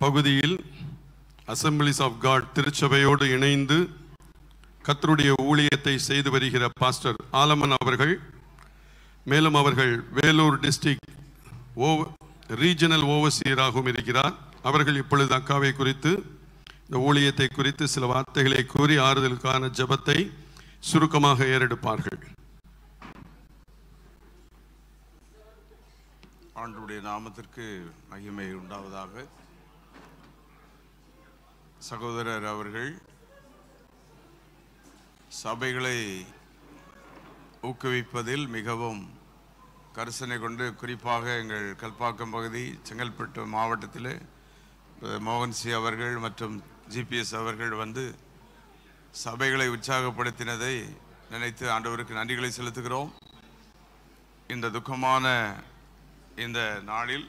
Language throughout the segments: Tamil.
பகுதியில் அசம்பிளிஸ் ஆஃப் காட் திருச்சபையோடு இணைந்து கர்த்தருடைய ஊழியத்தை செய்து வருகிற பாஸ்டர் ஆலமன் அவர்கள், மேலும் அவர்கள் வேலூர் டிஸ்ட்ரிக்ட் ரீஜனல் ஓவர்சியராகவும் இருக்கிறார். அவர்கள் இப்பொழுது அக்காவை குறித்து, இந்த ஊழியத்தை குறித்து சில வார்த்தைகளை கூறி ஆறுதலுக்கான ஜெபத்தை சுருக்கமாக ஏறெடுப்பார்கள். ஆண்டவருடைய நாமத்திற்கு மகிமை உண்டாவதாக. சகோதரர் அவர்கள் சபைகளை ஊக்குவிப்பதில் மிகவும் கரிசனை கொண்டு, குறிப்பாக எங்கள் கல்பாக்கம் பகுதி செங்கல்பட்டு மாவட்டத்தில் மோகன்சி அவர்கள் மற்றும் ஜிபிஎஸ் அவர்கள் வந்து சபைகளை உற்சாகப்படுத்தினதை நினைத்து ஆண்டவருக்கு நன்றிகளை செலுத்துகிறோம். இந்த துக்கமான இந்த நாளில்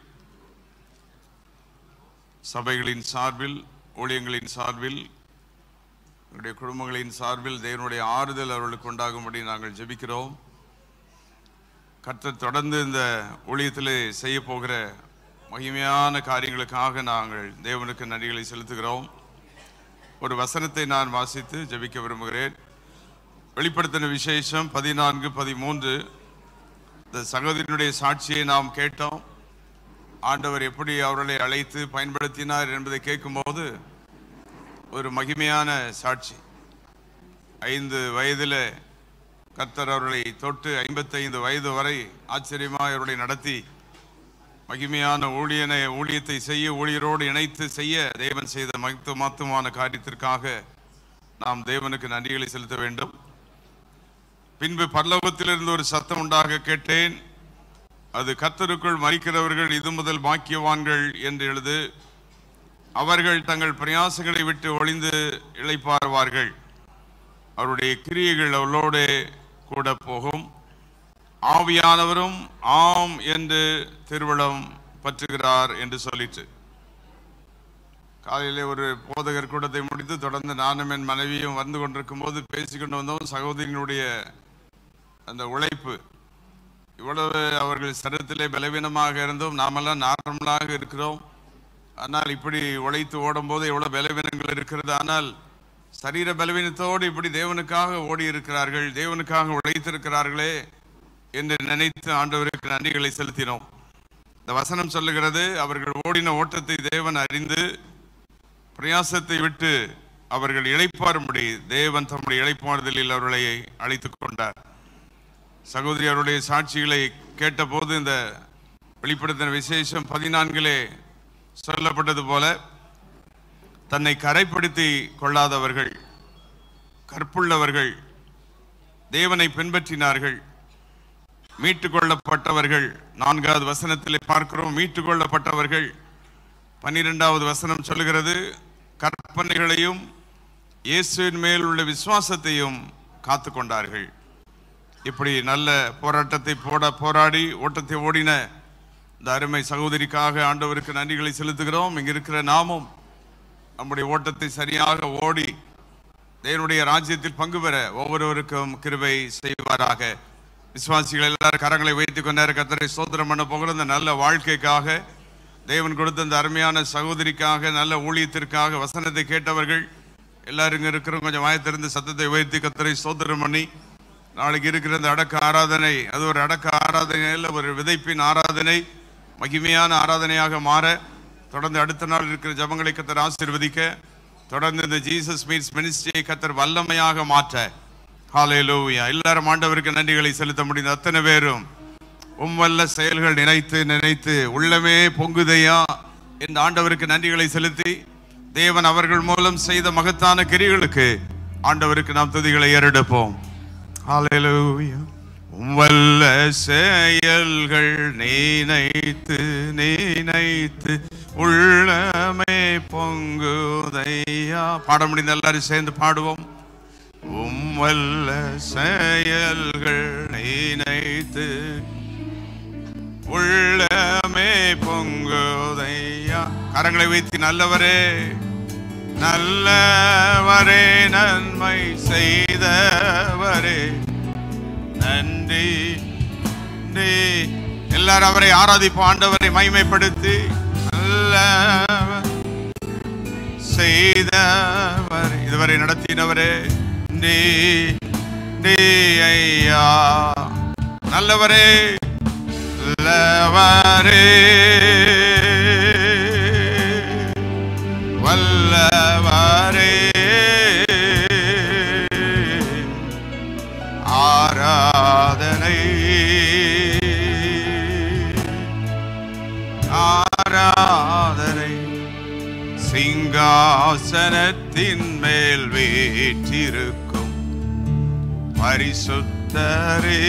சபைகளின் சார்பில், ஊழியங்களின் சார்பில், என்னுடைய குடும்பங்களின் சார்பில் தேவனுடைய ஆறுதல் அவர்களுக்கு உண்டாகும்படி நாங்கள் ஜெபிக்கிறோம். கர்த்தர் தொடர்ந்து இந்த ஊழியத்தில் செய்ய போகிற மகிமையான காரியங்களுக்காக நாங்கள் தேவனுக்கு நன்றிகளை செலுத்துகிறோம். ஒரு வசனத்தை நான் வாசித்து ஜெபிக்க விரும்புகிறேன். வெளிப்படுத்தின விசேஷம் 14:13. இந்த சகோதரனுடைய சாட்சியை நாம் கேட்டோம். ஆண்டவர் எப்படி அவர்களை அழைத்து பயன்படுத்தினார் என்பதை கேட்கும்போது ஒரு மகிமையான சாட்சி. 5 வயதில் கர்த்தர் அவர்களை தொட்டு 55 வயது வரை ஆச்சரியமாக அவர்களை நடத்தி மகிமையான ஊழியத்தை செய்ய, ஊழியரோடு இணைத்து செய்ய தேவன் செய்த மகத்துவமான காரியத்திற்காக நாம் தேவனுக்கு நன்றிகளை செலுத்த வேண்டும். பின்பு பரலோகத்திலிருந்து ஒரு சத்தம் உண்டாக கேட்டேன். அது கர்த்தருக்குள் மரிக்கிறவர்கள் இது முதல் பாக்கியவான்கள் என்று எழுது. அவர்கள் தங்கள் பிரயாசங்களை விட்டு ஒளிந்து இளைப்பாறுவார்கள். அவருடைய கிரியைகள் அவளோடு கூட போகும். ஆவியானவரும் ஆம் என்று திருவிழம் பற்றுகிறார் என்று சொல்லிட்டு, காலையிலே ஒரு போதகர் கூட்டத்தை முடித்து தொடர்ந்து நானும் என் மனைவியும் வந்து கொண்டிருக்கும் போது பேசிக்கொண்டு வந்தோம். சகோதரியினுடைய அந்த உழைப்பு, இவ்வளவு அவர்கள் சரீரத்திலே பலவீனமாக இருந்தோம், நாமெல்லாம் நார்மலாக இருக்கிறோம். ஆனால் இப்படி உழைத்து ஓடும் போது எவ்வளவு பலவீனங்கள் இருக்கிறது. ஆனால் சரீர பலவீனத்தோடு இப்படி தேவனுக்காக ஓடி இருக்கிறார்கள், தேவனுக்காக உழைத்திருக்கிறார்களே என்று நினைத்து ஆண்டவருக்கு நன்றிகளை செலுத்தினோம். இந்த வசனம் சொல்லுகிறது, அவர்கள் ஓடின ஓட்டத்தை தேவன் அறிந்து பிரயாசத்தை விட்டு அவர்கள் இளைப்பாறும்படி தேவன் தம்முடைய இளைப்பாறுதலில் அவர்களை அழைத்துக் கொண்டார். சகோதரி அவருடைய சாட்சிகளை கேட்டபோது இந்த வெளிப்படுத்தின விசேஷம் 14 சொல்லப்பட்டது போல, தன்னை கரைப்படுத்தி கொள்ளாதவர்கள், கற்புள்ளவர்கள், தேவனை பின்பற்றினார்கள், மீட்டு கொள்ளப்பட்டவர்கள். 4வது வசனத்திலே பார்க்கிறோம், மீட்டு கொள்ளப்பட்டவர்கள். 12வது வசனம் சொல்லுகிறது, கற்பனைகளையும் இயேசுவின் மேல் உள்ள விசுவாசத்தையும் காத்து கொண்டார்கள். இப்படி நல்ல போராட்டத்தை போராடி ஓட்டத்தை ஓடின இந்த அருமை சகோதரிக்காக ஆண்டவருக்கு நன்றிகளை செலுத்துகிறோம். இங்க இருக்கிற நாமும் நம்முடைய ஓட்டத்தை சரியாக ஓடி தேவனுடைய ராஜ்யத்தில் பங்கு பெற ஒவ்வொருவருக்கும் கிருபை செய்வாராக. விசுவாசிகள் எல்லாரும் கரங்களை வைத்துக் கொண்டாரு. கர்த்தரை ஸ்தோத்திரம் பண்ண போகிற இந்த நல்ல வாழ்க்கைக்காக, தேவன் கொடுத்த இந்த அருமையான சகோதரிக்காக, நல்ல ஊழியத்திற்காக, வசனத்தை கேட்டவர்கள் எல்லாரும் இங்க இருக்கிறோம். கொஞ்சம் வாயத்திலிருந்து சத்தத்தை உயர்த்தி கர்த்தரை ஸ்தோத்திரம் பண்ணி, நாளைக்கு இருக்கிற இந்த அடக்க ஆராதனை, அது ஒரு அடக்க ஆராதனையில் ஒரு விதைப்பின் ஆராதனை, மகிமையான ஆராதனையாக மாற, தொடர்ந்து அடுத்த நாள் இருக்கிற ஜபங்களை கர்த்தர் ஆசீர்வதிக்க, தொடர்ந்து இந்த ஜீசஸ் மீட்ஸ் மினிஸ்ட்ரியை கர்த்தர் வல்லமையாக மாற்ற, ஹல்லேலூயா. எல்லாரும் ஆண்டவருக்கு நன்றிகளை செலுத்த முடிந்த அத்தனை பேரும் உம்வல்ல செயல்கள் நினைத்து நினைத்து உள்ளமே பொங்குதையா இந்த ஆண்டவருக்கு நன்றிகளை செலுத்தி, தேவன் அவர்கள் மூலம் செய்த மகத்தான கிரியைகளுக்கு ஆண்டவருக்கு நாம் துதிகளை ஏறெடுப்போம். ஹல்லேலூயா. உம்வல்ல செயல்கள் நினைத்து நினைத்து உள்ளமே பொங்குதையா. பாட முடிந்த எல்லாரும் சேர்ந்து பாடுவோம். உம்வல்ல செயல்கள் நினைத்து உள்ளமே பொங்குதையா. கரங்களை வைத்து நல்லவரே நல்லவரே நன்மை செய்தவரே நன்றி. எல்லாரும் அவரை ஆராதிப்போம், ஆண்டவரை மகிமைப்படுத்தி. நல்லவர் இதுவரை நடத்தினவரே நீ ஐயா. நல்லவரே நல்லவரே வல்லவரே ஆராதனை ஆராதனை. சிங்காசனத்தின் மேல் வீற்றிருக்கும் பரிசுத்தரே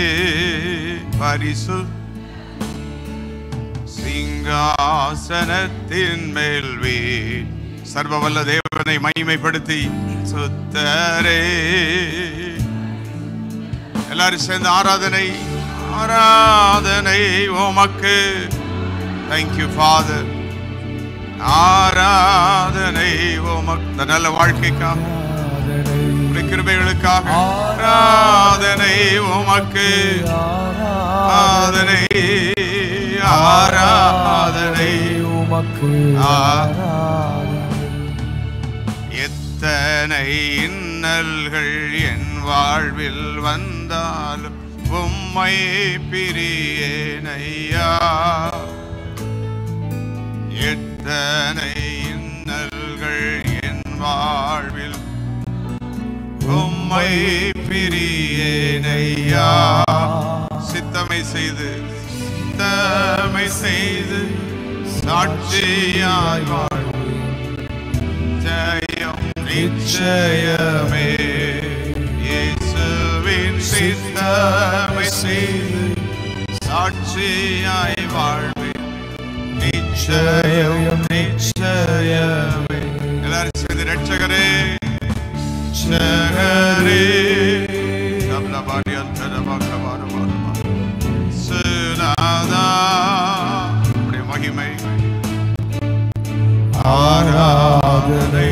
சிங்காசனத்தின் மேல் சர்வவல்ல தேவனை மகிமைப்படுத்தி சுத்தரே. எல்லாரும் சேர்ந்து ஆராதனை ஆராதனை உமக்கு. Thank you father. ஆராதனை உமக்கு, நல்ல வாழ்க்கைக்காக, கிருபைகளுக்காக ஆராதனை உமக்கு. ஆராதனை ஆராதனை உமக்கு. எத்தனை இன்னல்கள் என் வாழ்வில் வந்தாலும் உம்மை பிரியேனையா. எத்தனை இன்னல்கள் என் வாழ்வில் உம்மை பிரியேனையா. சித்தமை செய்து சாட்சியாய் வாழ்வேன். ஜெயம் நிச்சயமே. இயேசுவின் சித்தமை செய்து சாட்சியாய் வாழ்வேன். நிச்சயம் நிச்சயமே. எல்லாரும் சேர்ந்து ரட்சகரே ரட்சகரே மகிமை ஆராதனை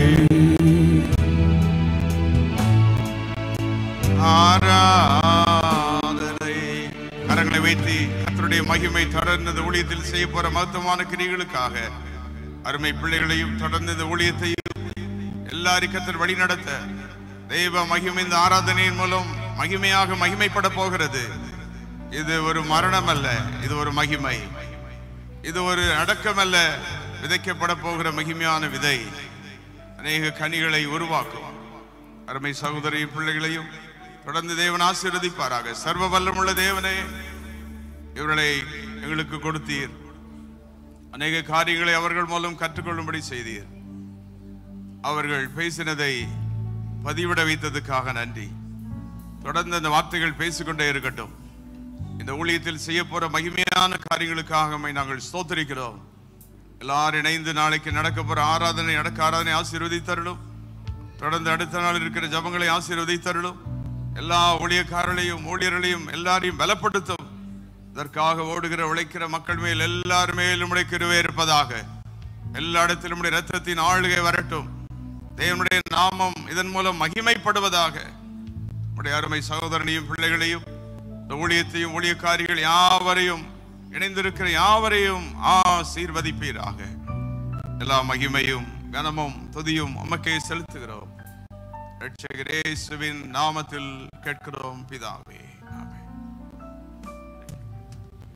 ஆராதனை. கரங்களை வைத்து கர்த்தருடைய மகிமை தொடர்ந்து ஊழியத்தில் செய்ய போற மகத்துவமான கிரிகளுக்காக அருமை பிள்ளைகளையும் தொடர்ந்து இந்த ஊழியத்தையும் எல்லாரும் கர்த்தர் வழி நடத்த தெய்வ மகிமை இந்த ஆராதனையின் மூலம் மகிமையாக மகிமைப்பட போகிறது. இது ஒரு மரணம் அல்ல, இது ஒரு மகிமை. இது ஒரு அடக்கம் அல்ல, விதைக்கப்பட போகிற மகிமையான விதை அநேக கனிகளை உருவாக்கும். அருமை சகோதரியின் பிள்ளைகளையும் தொடர்ந்து தேவன் ஆசீர்வதிப்பாராக. சர்வ வல்லமுள்ள தேவனே, இவர்களை எங்களுக்கு கொடுத்தீர். அநேக காரியங்களை அவர்கள் மூலம் கற்றுக்கொள்ளும்படி செய்தீர். அவர்கள் பேசினதை பதிவிட வைத்ததுக்காக நன்றி. தொடர்ந்து அந்த வார்த்தைகள் பேசிக்கொண்டே இருக்கட்டும். இந்த ஊழியத்தில் செய்ய போற மகிமையான காரியங்களுக்காக நாங்கள் ஸ்தோத்திரிக்கிறோம். எல்லாரும் இணைந்து நாளைக்கு நடக்க போற ஆராதனை ஆசீர்வதித்தருளும். தொடர்ந்து அடுத்த நாள் இருக்கிற ஜபங்களை ஆசீர்வதித்தருளும். எல்லா ஊழியர்களையும் எல்லாரையும் பலப்படுத்தும். இதற்காக ஓடுகிற உழைக்கிற மக்கள் மேல் எல்லாரும் மேலும் கிருபை இருப்பதாக. எல்லா இடத்திலும் இரத்தத்தின் ஆளுகை வரட்டும். தேவனுடைய நாமம் இதன் மூலம் மகிமைப்படுவதாக. உடைய அருமை சகோதரனையும் பிள்ளைகளையும் ஊழியத்தையும் ஊழியக்காரிகள் யாவரையும் இணைந்திருக்கிற யாவரையும் ஆசீர்வதிப்பீராக. எல்லா மகிமையும் கனமும் துதியும் உமக்கே செலுத்துகிறோம். இரட்சகர் இயேசுவின் நாமத்தில் கேட்கிறோம் பிதாவே.